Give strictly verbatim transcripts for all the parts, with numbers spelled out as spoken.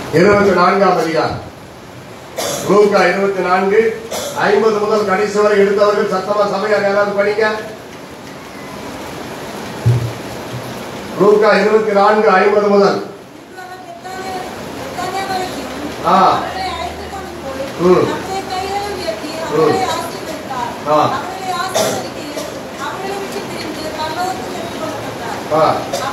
இருபத்தி நான்காம் அதிகாரம் லூக்கா இருபத்தி நான்கு ஐம்பது முதல் கடைசி வரை எடுத்தவர்கள் சத்தமா சபையாக யாராவது படிங்க. லூக்கா இருபத்தி நான்கு ஐம்பது முதல். ஆ ம் ஆ ஆ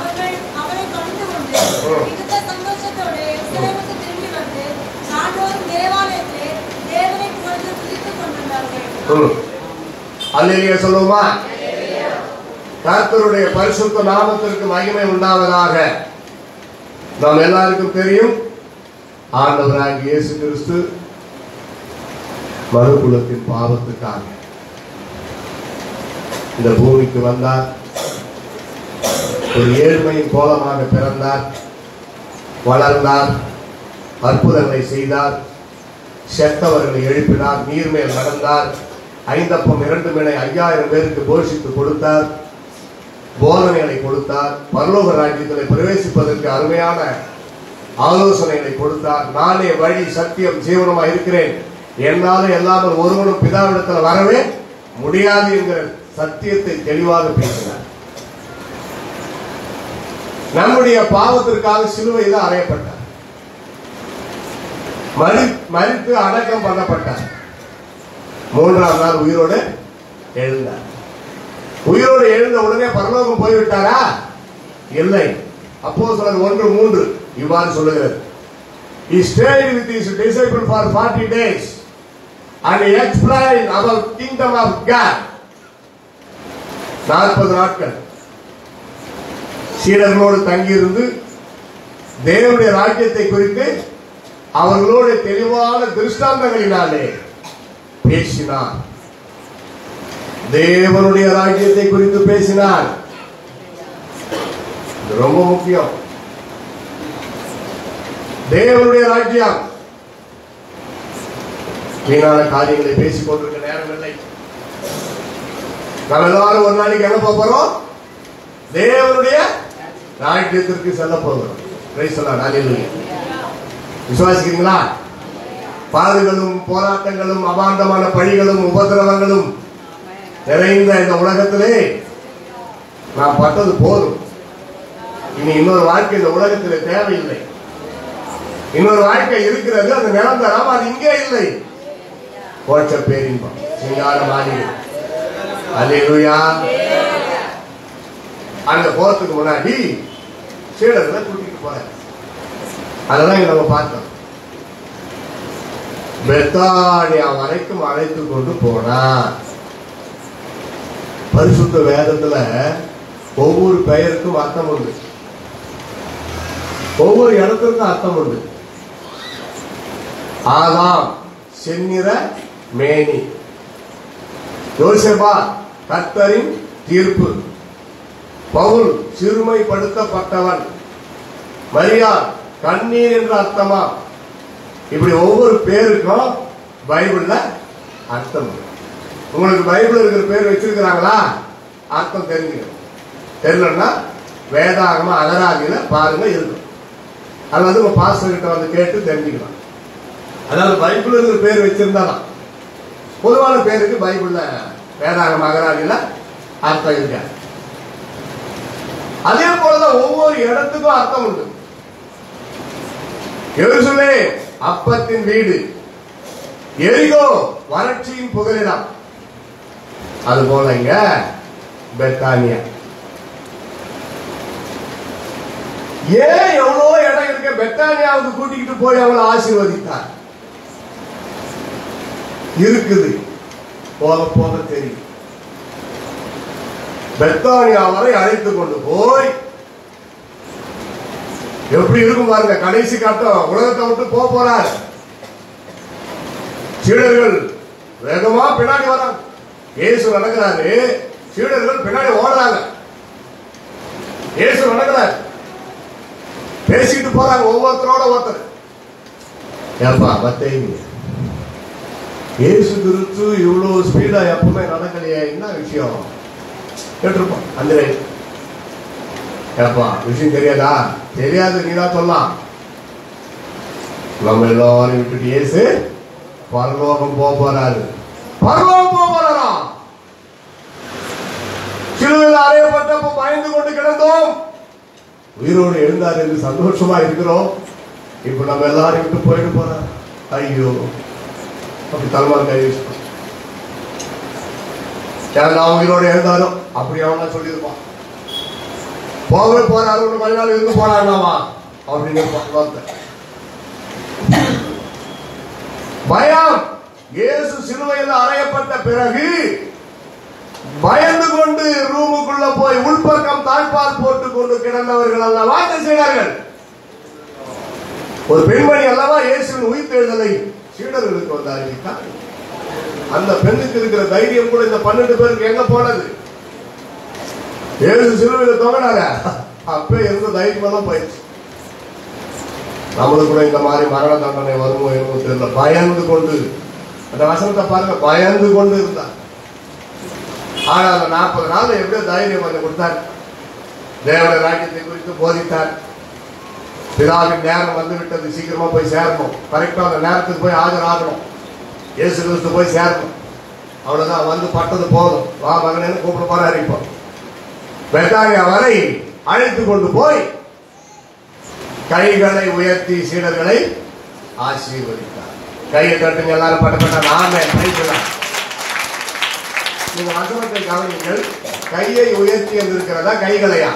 அல்லேலூயா சொல்லுமா? கர்த்தருடைய பரிசுத்த நாமத்திற்கு மகிமை உண்டாவதாக. நாம் எல்லாருக்கும் தெரியும், ஆண்டவராகிய இயேசு கிறிஸ்து மனுக்குலத்தின் பாவத்துக்காக இந்த பூமிக்கு வந்தார். ஒரு ஏழ்மையின் கோலமாக பிறந்தார், வளர்ந்தார், அற்புதங்களை செய்தார், செத்தவர்களை எழுப்பினார், நீர்மேல் நடந்தார், ஐந்தப்பம் இரண்டு மீனை ஐயாயிரம் பேருக்கு போஷித்து கொடுத்தார், போதனைகளை கொடுத்தார், பரலோக ராஜ்யத்தில் பிரவேசிப்பதற்கு அருமையான ஆலோசனைகளை கொடுத்தார். நானே வழி சத்தியம் ஜீவனமாக இருக்கிறேன், என்னாலும் எல்லாமல் ஒருவனும் பிதாவிடத்தில் வரவே முடியாது என்கிற சத்தியத்தை தெளிவாக பேசினார். நம்முடைய பாவத்திற்காக சிலுவையில் அறையப்பட்டார், மரித்து அடக்கம் பண்ணப்பட்டார், மூன்றாம் நாள் உயிரோடு எழுந்தார். உயிரோடு எழுந்த உடனே பரலோகம் போய்விட்டாரா? இல்லை. அப்போஸ்தலர் ஒன்று மூன்று இவ்வாறு சொல்லுகிறது, He stayed with his disciples for forty days and he explained about kingdom of God. நாற்பது நாட்கள் சீடர்களோடு தங்கியிருந்து தேவனுடைய ராஜ்யத்தை குறித்து அவர்களோடு தெளிவான திருஷ்டாந்தங்களினாலே பேசினார். தேவனுடைய ராஜ்யத்தை குறித்து பேசினார். ரொம்ப முக்கியம். தேவனுடைய ராஜ்யம். வீணான காரியங்களை பேசிக் கொண்டிருக்க நேரம் இல்லை. நம்ம எல்லாரும் ஒரு நாளைக்கு என்ன போறோம்? தேவனுடைய ராஜ்யத்திற்கு செல்ல போகிறோம். விசுவாசிக்கிறீங்களா? பாடுகளும் போராட்டங்களும் அபாண்டமான பழிகளும் உபதிரவங்களும் நிறைந்த இந்த உலகத்திலே நாம் பட்டது போதும். இனி இன்னொரு வாழ்க்கை இந்த உலகத்திலே தேவையில்லை. இன்னொரு வாழ்க்கை இருக்கிறது, அது நிரந்தரம், அது இங்கே இல்லை. கோச்ச பேரின்பம் சிங்கார மாளிகை. அல்லேலூயா. அங்க போறதுக்கு முன்னாடி சீடர்களை கூட்டிட்டு போற அதெல்லாம் நம்ம பார்த்தோம். பெத்தானியா வரைக்கும் அழைத்து கொண்டு போனார். பரிசுத்த வேதத்துல ஒவ்வொரு பெயருக்கும் அர்த்தம் உண்டு, ஒவ்வொரு இடத்திற்கும் அர்த்தம் உண்டு. ஆதாம் செந்நிற மேனி, யோசேபா கர்த்தரின் தீர்ப்பு, பவுல் சிறுமைப்படுத்தப்பட்டவன், மரியா கண்ணீர் என்ற அர்த்தமா. இப்படி ஒவ்வொரு பேருக்கும் பைபிள்ல அர்த்தம். உங்களுக்கு பைபிள் இருக்கிற பேர் வச்சிருக்கிறாங்களா? அர்த்தம் தெரிஞ்சுக்கணும். தெரியலன்னா வேதாகம அகராதியில பாருங்க இருக்கும், அல்லது உங்க பாஸ்டர் கிட்ட வந்து கேட்டு தெரிஞ்சுக்கலாம். அதாவது பைபிள் இருக்கிற பேர் வச்சிருந்தாலும் பொதுவான பேருக்கு பைபிள்ல வேதாகம அகராதியில அர்த்தம் இருக்க. அதே போலதான் ஒவ்வொரு இடத்துக்கும் அர்த்தம் உண்டு. எருசலேம் அப்பத்தின் வீடு, எரிகோ வறட்சியின் புகலிடம். அது போல இங்க பெத்தானியா. ஏன் எவ்வளோ இடம் இருக்க பெத்தானியாவுக்கு கூட்டிக்கிட்டு போய் அவளை ஆசீர்வதித்தார்? இருக்குது, போக போக தெரியும். பெத்தானியா வரை அழைத்து கொண்டு போய் எப்படி இருக்கும் பாருங்க. கடைசி கட்டம், உலகத்தை விட்டு போக போறார். சீடர்கள் வேகமா பின்னாடி வராங்க. இயேசு நடக்கிறாரு, சீடர்கள் பின்னாடி ஓடுறாங்க. இயேசு நடக்கிறார், பேசிட்டு போறாங்க ஒவ்வொருத்தரோட ஒருத்தர். ஏப்பா பத்தேங்க, இயேசு கிறிஸ்து இவ்வளவு ஸ்பீடா எப்பவுமே நடக்கலையே, என்ன விஷயம் கேட்டிருப்போம். அந்த ஏப்பா விஷயம் தெரியாதா? தெரியாது, நீதான் சொல்லலாம். நம்ம எல்லாரும் விட்டுட்டு இயேசு பரலோகம் போக போறாரு. பரலோகம் போக போறாரா? சிலுவையில் அறையப்பட்டப்போ பயந்து கொண்டு கிடந்தோம், உயிரோடு எழுந்தார் என்று சந்தோஷமா இருக்கிறோம். இப்ப நம்ம எல்லாரும் விட்டு போயிட்டு போறார். ஐயோ, அப்படி தலைமுறை கை வச்சு உயிரோடு எழுந்தாரோ அப்படி அவனா சொல்லியிருப்பான். போகவே போறாரு, கொஞ்ச நாள் இருந்து போறாங்களாமா அப்படின்னு பயம். இயேசு சிலுவையில் அறையப்பட்ட பிறகு பயந்து கொண்டு ரூமுக்குள்ள போய் உள்பக்கம் தாழ்பால் போட்டுக் கொண்டு கிடந்தவர்கள் அல்லவா என்ன செய்தார்கள்? ஒரு பெண்மணி அல்லவா இயேசுவின் உயிர்த்தெழுதலை சீடர்களுக்கு வந்து அறிவித்தார். அந்த பெண்ணுக்கு இருக்கிற தைரியம் கூட இந்த பன்னெண்டு பேருக்கு எங்க போனது? இயேசு சிலுவையில் தொங்கினாங்க, அப்ப இருந்த தைரியம் எல்லாம் போயிடுச்சு. நம்மளுக்கு கூட இந்த மாதிரி மரண தண்டனை வருமோ என்னமோ தெரியல, பயந்து கொண்டு அந்த வசனத்தை பாருங்க, பயந்து கொண்டு இருந்தார். ஆனா அந்த நாற்பது நாள் எப்படியோ தைரியம் வந்து கொடுத்தார். தேவனுடைய ராஜ்யத்தை குறித்து போதித்தார். பிதாவின் நேரம் வந்து விட்டது, சீக்கிரமா போய் சேரணும், கரெக்டா அந்த நேரத்துக்கு போய் ஆஜராகணும், இயேசு கிறிஸ்து போய் சேரணும். அவ்வளவுதான், வந்து பட்டது போதும், வா மகனேன்னு கூப்பிட போறாரு. இப்போ பெத்தானியா வரை அழைத்து கொண்டு போய் கைகளை உயர்த்தி சீடர்களை ஆசீர்வதித்தார். கையை தட்டுங்க எல்லாரும், பட்டப்பட்ட நாமே கைகளாம். நீங்க வசனத்தை கவனிங்கள். கையை உயர்த்தி இருக்கிறதா கைகளையா?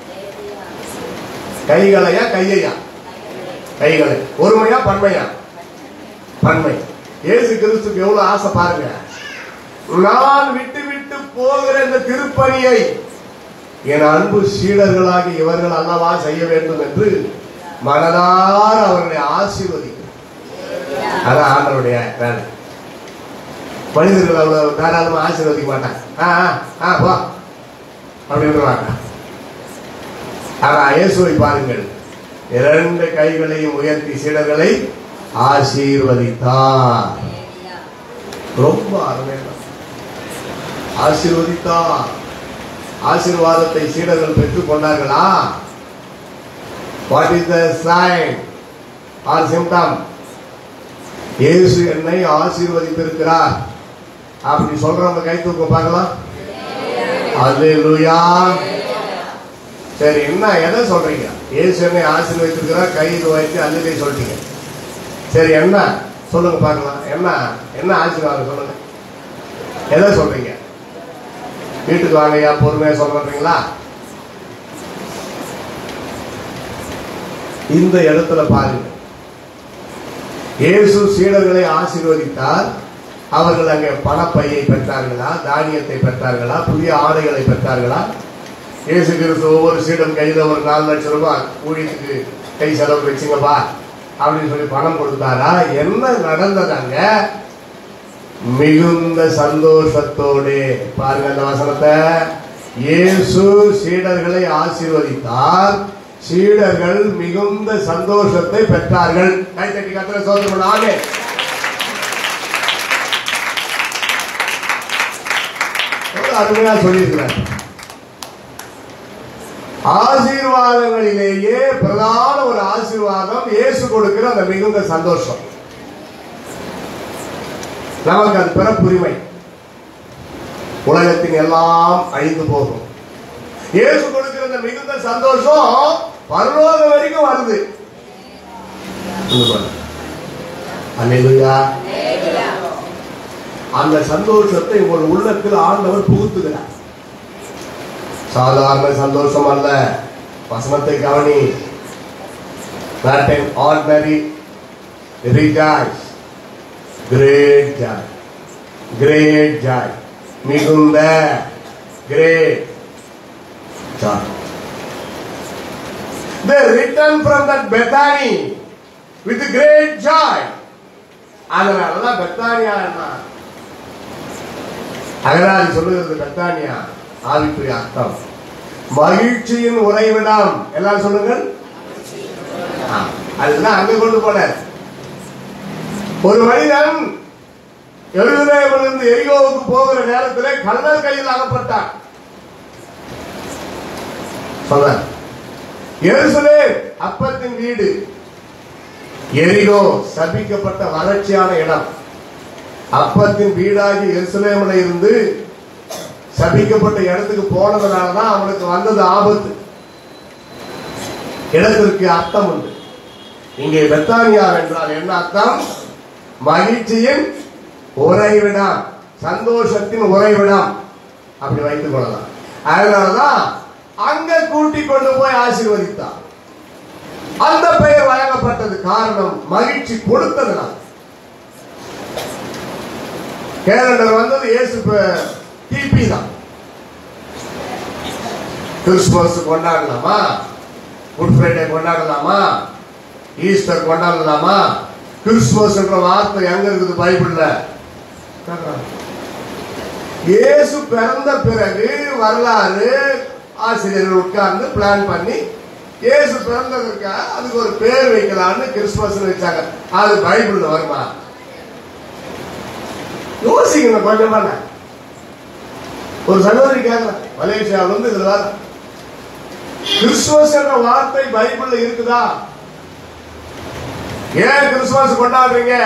கைகளையா கையையா? கைகளை. ஒருமையா பன்மையா? பன்மை. இயேசு கிறிஸ்துக்கு எவ்வளவு ஆசை பாருங்க. நான் விட்டு விட்டு போகிற இந்த திருப்பணியை என் அன்பு சீடர்களாகி இவர்கள் அல்லவா செய்ய வேண்டும் என்று மனதார அவர்களை ஆசீர்வதிக்கிறார். அதான் ஆண்டவருடைய வேலை. மனிதர்கள் அவ்வளவு தாராளமா ஆசீர்வதிக்க மாட்டாங்க. அப்படின்றாங்க. ஆனா இயேசுவை பாருங்கள், இரண்டு கைகளையும் உயர்த்தி சீடர்களை ஆசீர்வதித்தார். ரொம்ப அருமையான ஆசீர்வதித்தார். ஆசீர்வாதத்தை சீடர்கள் பெற்றுக் கொண்டார்களா? What is the sign or symptom? இயேசு என்னை ஆசீர்வதித்திருக்கிறார் அப்படி சொல்றவங்க கை தூக்க பார்க்கலாம். அல்லேலூயா. சரி, என்ன எதை சொல்றீங்க? இயேசு என்னை ஆசீர்வதித்திருக்கிறார், கை வைத்து அல்லேலூயா சொல்றீங்க. சரி, என்ன சொல்லுங்க பார்க்கலாம். என்ன என்ன ஆசீர்வாதம் சொல்லுங்க, எதை சொல்றீங்க? வீட்டுக்கு வாங்கயா, பொறுமையா சொல்றீங்களா? இந்த இடத்துல பாருங்க, இயேசு சீடர்களை ஆசீர்வதித்தார். அவர்கள் அங்கே பணப்பையை பெற்றார்களா, தானியத்தை பெற்றார்களா, புதிய ஆடைகளை பெற்றார்களா? இயேசு கிறிஸ்து ஒவ்வொரு சீடன் கையில ஒரு நாலு லட்சம் ரூபாய் ஊழியத்துக்கு கை செலவு வச்சுங்கப்பா அப்படின்னு சொல்லி பணம் கொடுத்தாரா? என்ன நடந்ததாங்க? மிகுந்த சந்தோஷத்தோடு பாருங்க அந்த வசனத்தை. இயேசு சீடர்களை ஆசீர்வதித்தார், சீடர்கள் மிகுந்த சந்தோஷத்தை பெற்றார்கள். கை தட்டி கர்த்தரை ஸ்தோத்திரம் பண்ணாங்க. அருமையா சொல்லியிருக்கிறார். ஆசீர்வாதங்களிலேயே பிரதான ஒரு ஆசீர்வாதம் இயேசு கொடுக்கிற அந்த மிகுந்த சந்தோஷம். நமக்கு அது பிறப்புரிமை. உலகத்தின் எல்லாம் அழிந்து போகும். இயேசு கொடுக்கிற அந்த மிகுந்த சந்தோஷம் பரலோகம் வரைக்கும் வருது. அல்லேலூயா. அந்த சந்தோஷத்தை உங்கள் உள்ளத்தில் ஆண்டவர் புகுத்துகிறார். சாதாரண சந்தோஷம் அல்ல. வசனத்தை கவனி. Not an ordinary rejoice. Great joy. Great joy. மிகுந்த great joy. They returned from that Bethany with great joy. அதனாலதான் பெத்தானியா என்ன? அகராதி சொல்லுகிறது பெத்தானியா ஆவிக்குரிய அர்த்தம் மகிழ்ச்சியின் உறைவிடம். எல்லாரும் சொல்லுங்கள். அதுதான் அங்க கொண்டு போனார். ஒரு மனிதன் எருசலேமிலிருந்து எரிகோவுக்கு போகிற நேரத்தில் கள்ளர் கையில் அகப்பட்டார். சொல்ற எருசலேம் அப்பத்தின் வீடு, எரிகோ சபிக்கப்பட்ட வறட்சியான இடம். அப்பத்தின் வீடாகி எருசலேமில் இருந்து சபிக்கப்பட்ட இடத்துக்கு போனதுனாலதான் அவனுக்கு வந்தது ஆபத்து. இடத்திற்கு அர்த்தம் உண்டு. இங்கே பெத்தானியா என்றால் என்ன அர்த்தம்? மகிழ்ச்சியின் உறைவிடம், சந்தோஷத்தின் உறைவிடம், அப்படி வைத்துக் கொள்ளலாம். அதனாலதான் அங்க கூட்டிக் கொண்டு போய் ஆசீர்வதித்தார். அந்த பெயர் வழங்கப்பட்டது. காரணம் மகிழ்ச்சி கொடுத்ததுனால். கேலண்டர் வந்தது இயேசு டிபி தான். கிறிஸ்துமஸ் கொண்டாடலாமா, குட் ஃப்ரைடே கொண்டாடலாமா, ஈஸ்டர் கொண்டாடலாமா? கிறிஸ்துமஸ் என்ற வார்த்தை எங்க இருக்குது பைபிள்ல? இயேசு பிறந்த பிறகு வரலாறு ஆசிரியர்கள் உட்கார்ந்து பிளான் பண்ணி இயேசு பிறந்ததற்கு அதுக்கு ஒரு பேர் வைக்கலாம்னு கிறிஸ்துமஸ் வச்சாங்க. அது பைபிள்ல வருமா? யோசிக்கணும் கொஞ்சமா. ஒரு சகோதரி கேட்கலாம், மலேசியாவில இருந்து இதுல வர கிறிஸ்துமஸ் என்ற வார்த்தை பைபிள்ல இருக்குதா? ஏன் கிறிஸ்துமஸ் கொண்டாடுறீங்க?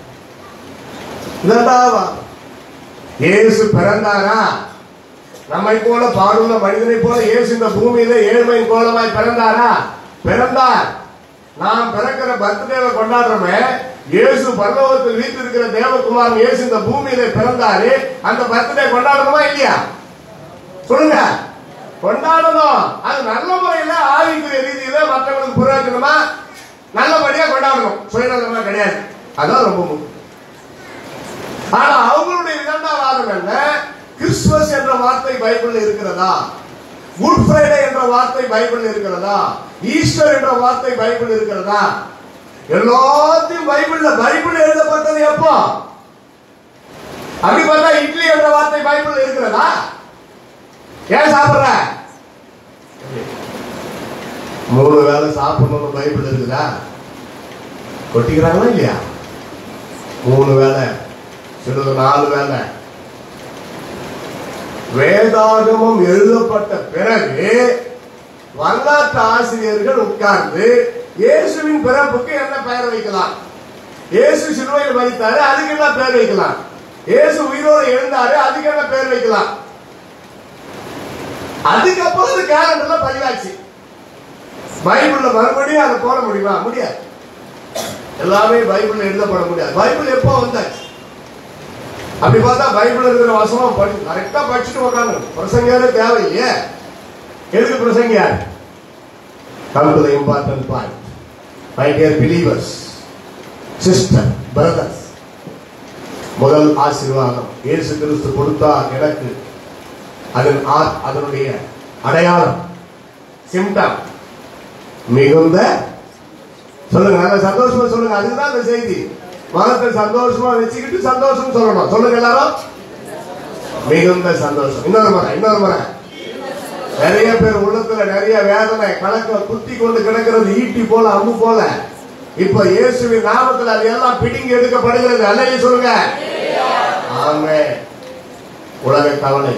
இயேசு பிறந்தாரா? நம்மை போல பாடுள்ள மனிதனை போல இயேசு இந்த பூமியில ஏழ்மையின் கோலமாய் பிறந்தாரா? பிறந்தார். நாம் பிறக்கிற பர்த்டேவை கொண்டாடுறோமே, இயேசு பரலோகத்தில் வீட்டிருக்கிற தேவகுமாரன் இயேசு இந்த பூமியில பிறந்தாரு. அந்த பர்த்டே கொண்டாடணுமா இல்லையா? சொல்லுங்க. கொண்டாடணும். அது நல்ல முறையில ஆவிக்குரிய ரீதியில மற்றவங்களுக்கு புரியாக்கணுமா? நல்லபடியா கொண்டாடணும். சுயநலமா கிடையாது. அதான் ரொம்ப முக்கியம். ஆனா அவங்களுடைய இரண்டாம் வாதம் என்ன? கிறிஸ்துமஸ் என்ற வார்த்தை பைபிள் இருக்கிறதா? குட் ஃப்ரைடே என்ற வார்த்தை பைபிள் இருக்கிறதா? ஈஸ்டர் என்ற வார்த்தை பைபிள் இருக்கிறதா? எல்லாத்தையும் பைபிள்ல பைபிள் எழுதப்பட்டது எப்போ? அப்படி பார்த்தா இட்லி என்ற வார்த்தை பைபிள் இருக்கிறதா? ஏன் சாப்பிடுற? மூணு வேளை சாப்பிடணும்னு பைபிள் இருக்குதா? கொட்டிக்கிறாங்களா இல்லையா? மூணு வேளை, சிலது நாலு வேளை. வேதாகமம் எழுதப்பட்ட பிறகு வரலாற்று ஆசிரியர்கள் உட்கார்ந்து இயேசுவின் பிறப்புக்கு என்ன பெயர் வைக்கலாம்? இயேசு சிலுவையில் மரித்தாரு, அதுக்கு என்ன பெயர் வைக்கலாம்? இயேசு உயிரோடு எழுந்தாரு, அதுக்கு என்ன பெயர் வைக்கலாம்? அதுக்கப்புறம் கேலண்டர்ல பதிவாச்சு. பைபிள்ல மறுபடியும் அதை போட முடியுமா? முடியாது. எல்லாமே பைபிள்ல எழுதப்பட முடியாது. பைபிள் எப்போ வந்தாச்சு? அப்படி பார்த்தா பைபிள் இருக்கிற வசனம் படி கரெக்டா படிச்சுட்டு உட்காந்து பிரசங்கியாரு தேவையில்லையே. எதுக்கு பிரசங்கியார்? Come to the important point. My dear believers, sister, brothers. முதல் ஆசீர்வாதம் இயேசு கிறிஸ்து கொடுத்தார் எனக்கு. அதன் அதனுடைய அடையாளம், சிம்டம், மிகுந்த சொல்லுங்க, நல்ல சந்தோஷமா சொல்லுங்க. அதுதான் அந்த செய்தி. மனத்தை சந்தோஷமா வச்சுக்கிட்டு சந்தோஷம் சொல்லணும். சொல்லுங்க எல்லாரும், மிகுந்த சந்தோஷம். இன்னொரு முறை, இன்னொரு முறை. நிறைய பேர் உள்ளத்துல நிறைய வேதனை கணக்க குத்தி கொண்டு கிடக்கிறது, ஈட்டி போல அம்பு போல. இப்ப இயேசுவின் நாமத்தில் அது எல்லாம் பிடிங்கி எடுக்கப்படுகிறது. அல்லையே சொல்லுங்க. ஆமென். உலக கவலை,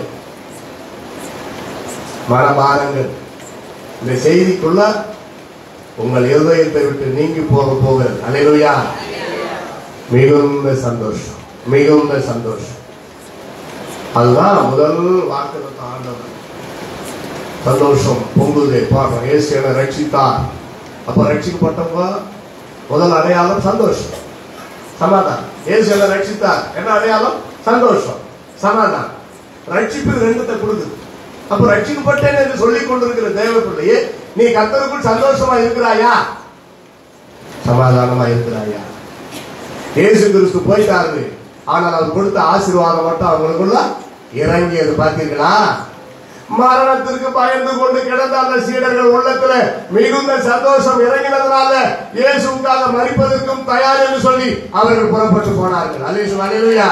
மனபாரங்கள் இந்த செய்திக்குள்ள உங்கள் இருதயத்தை விட்டு நீங்கி போக போகிறது. அல்லேலூயா. மிகுந்த சந்தோஷம், மிகுந்த சந்தோஷம். அதுதான் முதல் வாக்குத்தத்தம். ஆண்டவர் சந்தோஷம் பொங்குதே பாருங்க. இயேசு என்னை ரட்சித்தார். அப்ப ரட்சிக்கப்பட்டவங்க முதல் அடையாளம் சந்தோஷம், சமாதானம். இயேசு என்னை ரட்சித்தார், என்ன அடையாளம்? சந்தோஷம், சமாதானம். ரட்சிப்பு ரெண்டுத்தை கொடுக்குது. அப்ப ரட்சிக்கப்பட்டேன் என்று சொல்லிக் கொண்டிருக்கிற தேவ பிள்ளையே, நீ கர்த்தருக்குள் சந்தோஷமா இருக்கிறாயா? சமாதானமா இருக்கிறாயா? இயேசு கிறிஸ்து போயிட்டாரு, ஆனால் அவர் கொடுத்த ஆசீர்வாதம் மட்டும் அவங்களுக்குள்ள இறங்கியது. பார்த்தீர்களா? மரணத்திற்கு பயந்து கொண்டு கிடந்த அந்த சீடர்கள் உள்ளத்துல மிகுந்த சந்தோஷம் இறங்கினதுனால இயேசுக்காக மரிப்பதற்கும் தயார் என்று சொல்லி அவர்கள் புறப்பட்டு போனார்கள். அல்லேலூயா.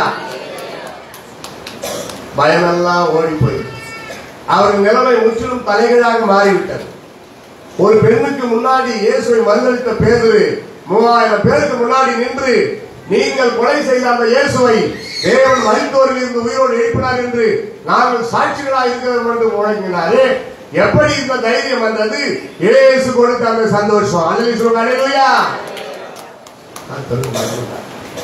பயமெல்லாம் ஓடி போய் அவர்கள் நிலைமை முற்றிலும் தலைகீழாக மாறிவிட்டது. ஒரு பெண்ணுக்கு முன்னாடி இயேசுவை மறுதளித்த பேதுரு மூவாயிரம் பேருக்கு முன்னாடி நின்று, நீங்கள் கொலை செய்த அந்த இயேசுவை தேவன் மரித்தோரில் இருந்து உயிரோடு எழுப்பினார் என்று நாங்கள் சாட்சிகளாக இருக்கிறோம் என்று முழங்கினாரே. எப்படி இந்த தைரியம் வந்தது? இயேசு கொடுத்த அந்த சந்தோஷம். அல்லேலூயா. கர்த்தருக்கு பயந்தார்.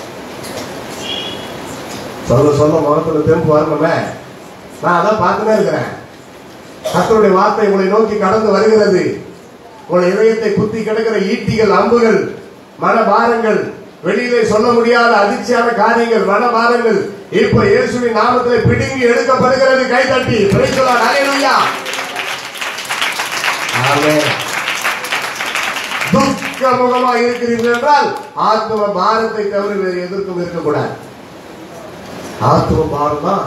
சொல்ல சொல்ல முகத்துல திரும்ப வரணுமே. நான் அதான் பார்த்துனே இருக்கிறேன். கர்த்தருடைய வார்த்தை உங்களை நோக்கி கடந்து வருகிறது. உங்கள் இதயத்தை குத்தி கிடக்கிற ஈட்டிகள், அம்புகள், மனபாரங்கள், வெளியிலே சொல்ல முடியாத அதிர்ச்சியான காரியங்கள், மனபாரங்கள் இப்ப இயேசுவின் நாமத்திலே பிடுங்கி எடுக்கப்படுகிறது. கை தட்டி பிரைஸ் தி லார்ட், ஹல்லேலூயா. ஆமென். துக்க முகமாக இருக்கிறீர்கள் என்றால் ஆத்ம பாரத்தை தவிர வேறு எதற்கும் இருக்கக்கூடாது. ஆத்ம பாரம் தான்.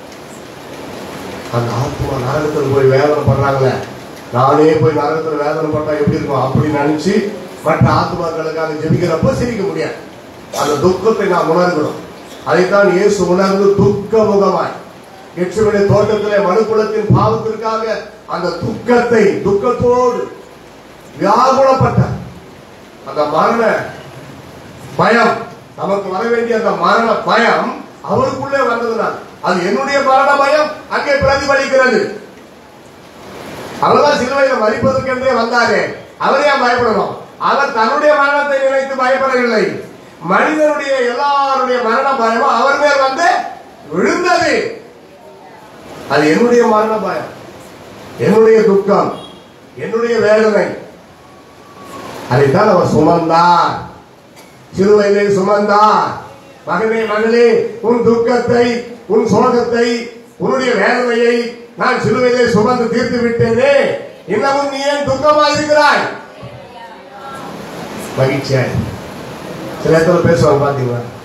அந்த ஆத்மா நரகத்தில் போய் வேதனை பண்றாங்களே, நானே போய் நரகத்தில் வேதனை பண்ணா எப்படி இருக்கும் அப்படி நினைச்சு மற்ற ஆத்மாக்களுக்காக ஜெபிக்கிறப்ப சிரிக்க முடியாது. அந்த துக்கத்தை நாம் உணர்கிறோம். அதைத்தான் இயேசு உணர்ந்து துக்க முகமாய் கெட்செமனே தோட்டத்திலே மனுக்குலத்தின் பாவத்திற்காக அந்த துக்கத்தை துக்கத்தோடு வியாகுலப்பட்டார். அந்த மரண பயம், நமக்கு வர வேண்டிய அந்த மரண பயம் அவருக்குள்ளே வந்ததுனால் அது என்னுடைய மரண பயம் அங்கே பிரதிபலிக்கிறது. அவர்தான் சிலுவையில் மரிப்பதற்கென்றே வந்தாரே, அவரே பயப்படணும். அவர் தன்னுடைய மரணத்தை நினைத்து பயப்படவில்லை. மனிதனுடைய எல்லாருடைய மரண பயமும் அவர் மேல் வந்து விழுந்தது. அது என்னுடைய மரண பயம், என்னுடைய துக்கம், என்னுடைய வேதனை. அதைத்தான் அவர் சுமந்தார், சிலுவையிலே சுமந்தார். மகனே மகளே, உன் துக்கத்தை, உன் சோகத்தை, உன்னுடைய வேதனையை நான் சிலுவையிலே சுமந்து தீர்த்து விட்டேனே, இன்னமும் நீ ஏன் துக்கமாக இருக்கிறாய்? மகிழ்ச்சியாய் சில இடத்துல பேசுவாங்க பாத்தீங்களா?